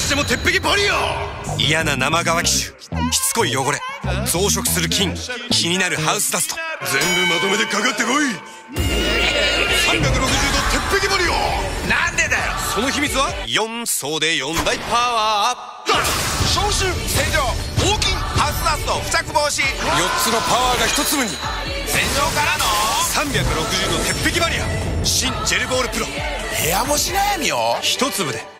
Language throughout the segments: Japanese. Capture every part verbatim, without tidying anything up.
しても鉄壁バリア。嫌な生乾き臭、しつこい汚れ、増殖する菌、気になるハウスダスト、全部まとめてかかってこい。さんびゃくろくじゅうど鉄壁バリア。なんでだよ。その秘密はよん層でよん大パワー。消臭、洗浄、抗菌、ハウスダスト付着防止、よっつのパワーがひと粒に。洗浄からのさんびゃくろくじゅうど鉄壁バリア。新ジェルボールプロ。部屋干し悩みを一粒で。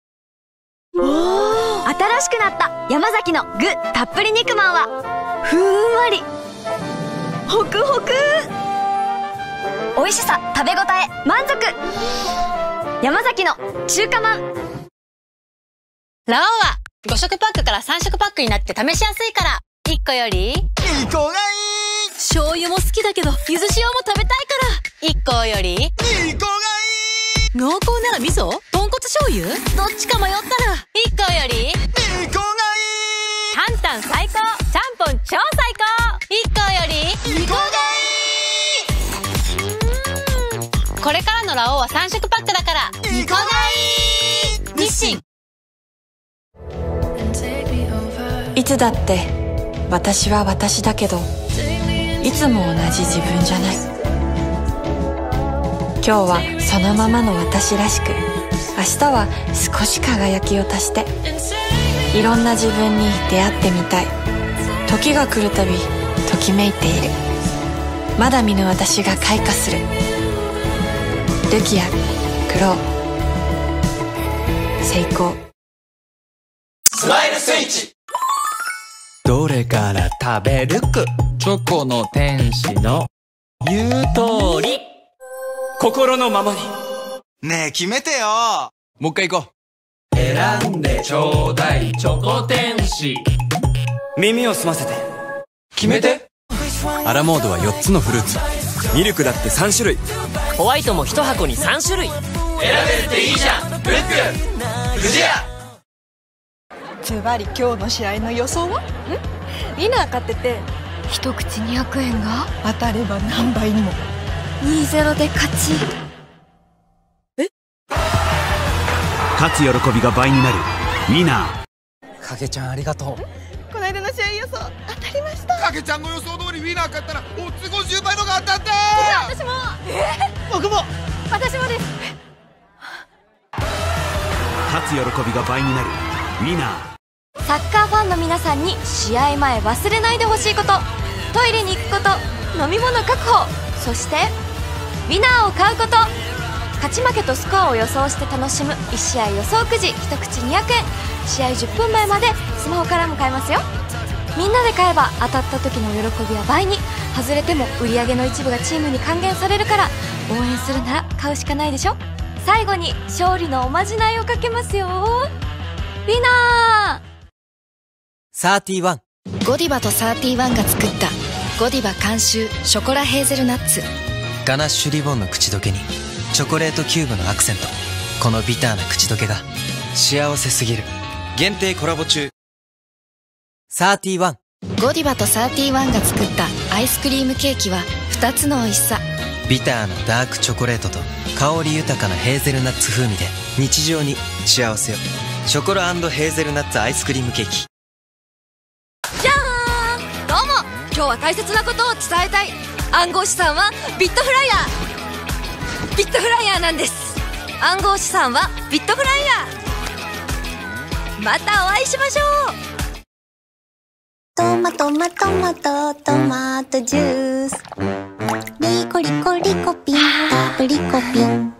新しくなった山崎の具たっぷり肉まんはふんわりホクホク、美味しさ、食べ応え、満足。山崎の中華まん。 ラオウはご食パックからさん食パックになって試しやすいから、いっこよりにこがいい。醤油も好きだけど柚子塩も食べたいからいっこよりにこがいい。濃厚なら味噌？豚骨醤油？どっちか迷ったらいっこよりにこがいい。タンタン最高、ちゃんぽん超最高、いっこよりにこがいい。これからのラオウはさん食パックだからにこがいい。日清。 いつだって私は私だけど、いつも同じ自分じゃない。今日はそのままの私らしく、明日は少し輝きを足して、いろんな自分に出会ってみたい。時が来るたびときめいている。まだ見ぬ私が開花する。ルキア、クロウ、成功。 スマイルスイッチ。 どれから食べるく、チョコの天使の言う通り、心のままに。 ねえ決めてよ。 もう一回行こう。選んでちょうだいチョコ天使。 耳を澄ませて決めて。 アラモードはよっつのフルーツ、ミルクだってさん種類、 ホワイトもいち箱にさん種類。 選べるっていいじゃん、ルック不二家。 ズバリ今日の試合の予想は？ん？ウィナー勝ってて一口にひゃくえんが当たれば何倍にも。 にたいゼロで勝ち。 え？ 勝つ喜びが倍になるウィナー。 かけちゃんありがとう。 この間の試合予想当たりました。 かけちゃんの予想通りウィナー勝ったらオッズごじゅうばいのが当たった。 私も。えー、僕も。私もです。 勝つ喜びが倍になるウィナー。 サッカーファンの皆さんに試合前忘れないでほしいこと、トイレに行くこと、飲み物確保、そしてウィナーを買うこと。勝ち負けとスコアを予想して楽しむいち試合予想くじ、一口にひゃくえん。試合じゅっぷんまえまでスマホからも買えますよ。みんなで買えば当たった時の喜びは倍に、外れても売り上げの一部がチームに還元されるから、応援するなら買うしかないでしょ。最後に勝利のおまじないをかけますよ。ウィナーサーティワン。 ゴディバとサーティワンが作ったゴディバ監修ショコラヘーゼルナッツ。 ガナッシュリボンの口どけにチョコレートキューブのアクセント。このビターな口どけが幸せすぎる。限定コラボ中。サーティワン。 ゴディバとサーティワンが作ったアイスクリームケーキはふたつの美味しさ。 ビターなダークチョコレートと香り豊かなヘーゼルナッツ風味で日常に幸せを。ショコラ&ヘーゼルナッツアイスクリームケーキ。 じゃーん、どうも。今日は大切なことを伝えたい。暗号資産はビットフライヤー。ビットフライヤーなんです。暗号資産はビットフライヤー。またお会いしましょう。 トマトマトマトトマトジュース、リコリコリコピンダブリコピン、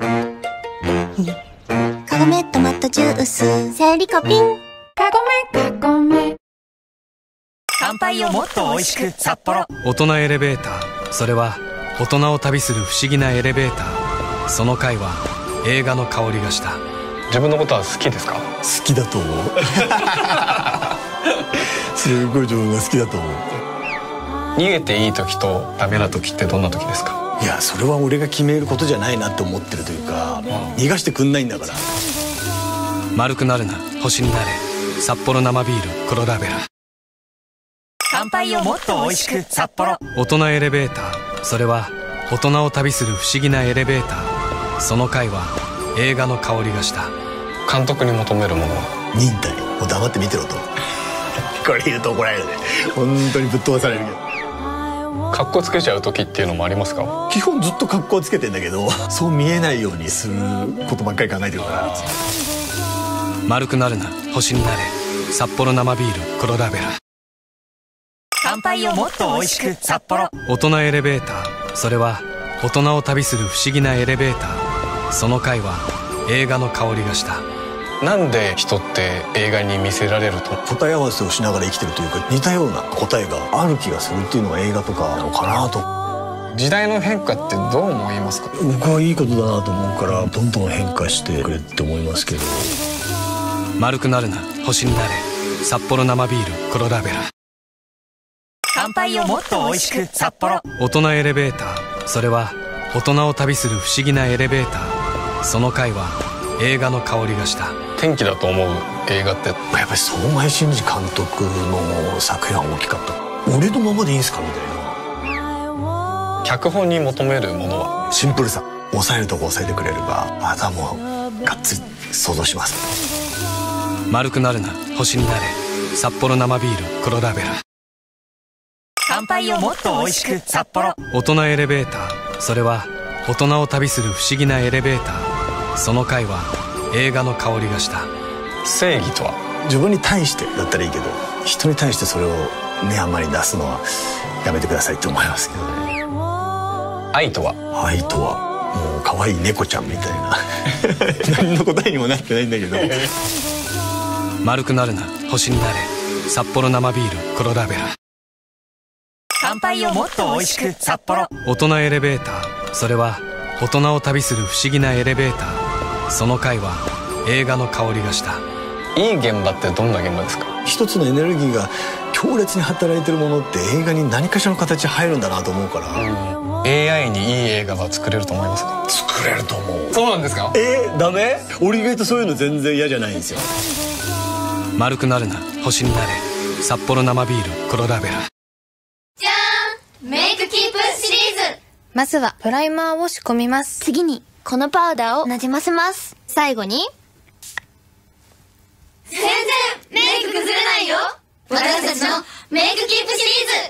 カゴメトマトジュースセリコピン、カゴメカゴメ。 乾杯をもっと美味しく札幌。 大人エレベーター、それは大人を旅する不思議なエレベーター。その階は映画の香りがした。 自分のことは好きですか？ 好きだと思うすごい自分が好きだと思う。 逃げていい時とダメな時ってどんな時ですか？ いや、それは俺が決めることじゃないなと思ってるというか、逃がしてくんないんだから。 丸くなるな、星になれ。札幌生ビール黒ラベル。 乾杯をもっと美味しく札幌。 大人エレベーター、それは大人を旅する不思議なエレベーター。その階は映画の香りがした。 監督に求めるものは忍耐。もう黙って見てろとこれ言うと怒られるね。本当にぶっ飛ばされるけど。 カッコつけちゃう時っていうのもありますか？ 基本ずっと格好つけてんだけど、そう見えないようにすることばっかり考えてるから。 丸くなるな星になれ。札幌生ビール黒ラベラ。 乾杯をもっと美味しく札幌。 大人エレベーター、それは大人を旅する不思議なエレベーター。その回は映画の香りがした。 なんで人って映画に見せられると答え合わせをしながら生きてるというか、似たような答えがある気がするっていうのが映画とかなのかなと。 時代の変化ってどう思いますか？ 僕はいいことだなと思うから、どんどん変化してくれって思いますけど。 丸くなるな星になれ。札幌生ビール黒ラベラ。 乾杯をもっと美味しく札幌。 大人エレベーター、それは大人を旅する不思議なエレベーター。その回は映画の香りがした。 転機だと思う映画ってやっぱり相前真司監督の作品は大きかった。俺のままでいいんすかみたいな。 脚本に求めるものはシンプルさ。抑えるとこ抑えてくれれば、あとはもうがっつり想像します。 丸くなるな星になれ。札幌生ビール黒ラベラ。 乾杯をもっと美味しく札幌。 大人エレベーター、それは大人を旅する不思議なエレベーター。その回は映画の香りがした。 正義とは自分に対してだったらいいけど、人に対してそれをねあんまり出すのはやめてくださいって思いますけどね。 愛とは愛とはもう可愛い猫ちゃんみたいな何の答えにもなってないんだけど丸くなるな星になれ。札幌生ビール黒ラベラ。 乾杯をもっと美味しく札幌。 大人エレベーター、それは大人を旅する不思議なエレベーター。その回は映画の香りがした。 いい現場ってどんな現場ですか？ 一つのエネルギーが強烈に働いてるものって映画に何かしらの形で入るんだなと思うから、うん、 エーアイ にいい映画は作れると思いますか？ 作れると思う。 そうなんですか？ えー、ダメ？俺意外とそういうの全然嫌じゃないんですよ。 丸くなるな星になれ。札幌生ビール黒ラベラ。 じゃーん、メイクキープシリーズ。 まずはプライマーを仕込みます。 次にこのパウダーをなじませます。最後に全然メイク崩れないよ、私たちのメイクキープシ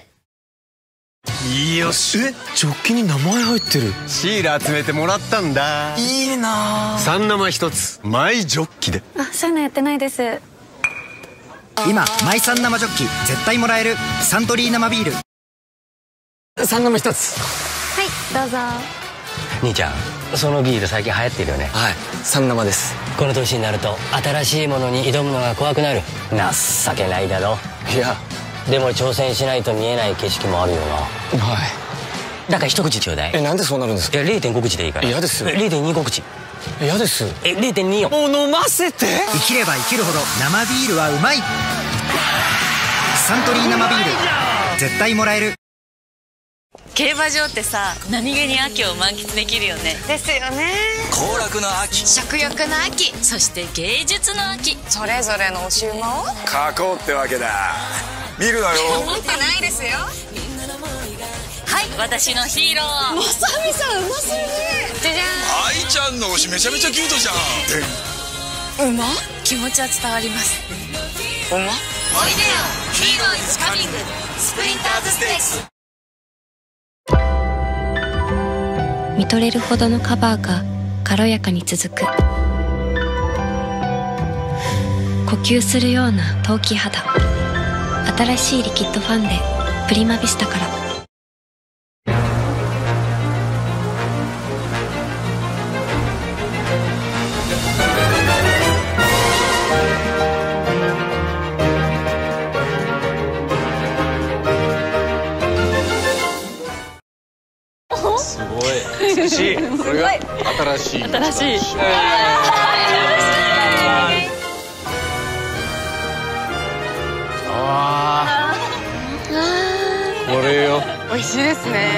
リーズ。 よし。 え、ジョッキに名前入ってる。 シール集めてもらったんだ。 いいな。 三生一つマイジョッキで。 あ、そういうのやってないです。 今マイサン生ジョッキ絶対もらえる。サントリー生ビール。 三生一つ。 はい、どうぞ。 兄ちゃん、そのビール最近流行ってるよね。 はい、三生です。 この年になると新しいものに挑むのが怖くなる。情けないだろ。 いやでも挑戦しないと見えない景色もあるよな。 はい。 だから一口ちょうだい。 え、なんでそうなるんですか？ いや れいてんご 口でいいから。 嫌です。 れいてんに 口。 嫌です。 え れいてんに よ。 もう飲ませて。 生きれば生きるほど生ビールはうまい。サントリー生ビール絶対もらえる。 競馬場ってさ、何気に秋を満喫できるよね。 ですよね。 行楽の秋、 食欲の秋、そして芸術の秋。 それぞれの推し馬を書こうってわけだ。見るなよ。 持ってないですよ。 はい、私のヒーローまさみさん、うますぎね。じゃじゃ愛ちゃんの推しめちゃめちゃキュートじゃん。 ん。馬？気持ちは伝わります。 馬？おいでよ、 ヒーローイズカミングスプリンターズステークス。 見とれるほどのカバーが軽やかに続く、呼吸するような陶器肌、新しいリキッドファンデプリマヴィスタから。 すごい美しい。これが新しい新しい。 ああ、これよ。 美味しいですね。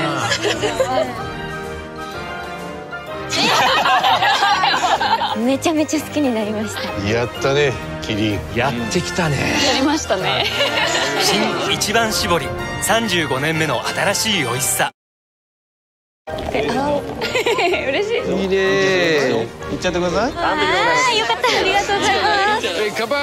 めちゃめちゃ好きになりました。 やったね、キリン。 やってきたね。 やりましたね。 新一番搾りさんじゅうごねんめの新しい美味しさ。 え、あ嬉しい。 いいね。いっちゃってください。 あーよかった、ありがとうございます。 え、乾杯。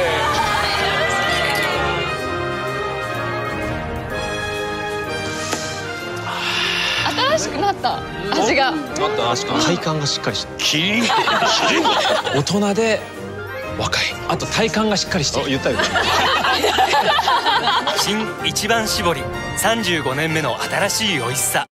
新しくなった味が。 体感がしっかりしてキリンってキリン大人で若い。あと体感がしっかりしてる。言ったよ。 新一番搾りさんじゅうごねんめの新しいおいしさ。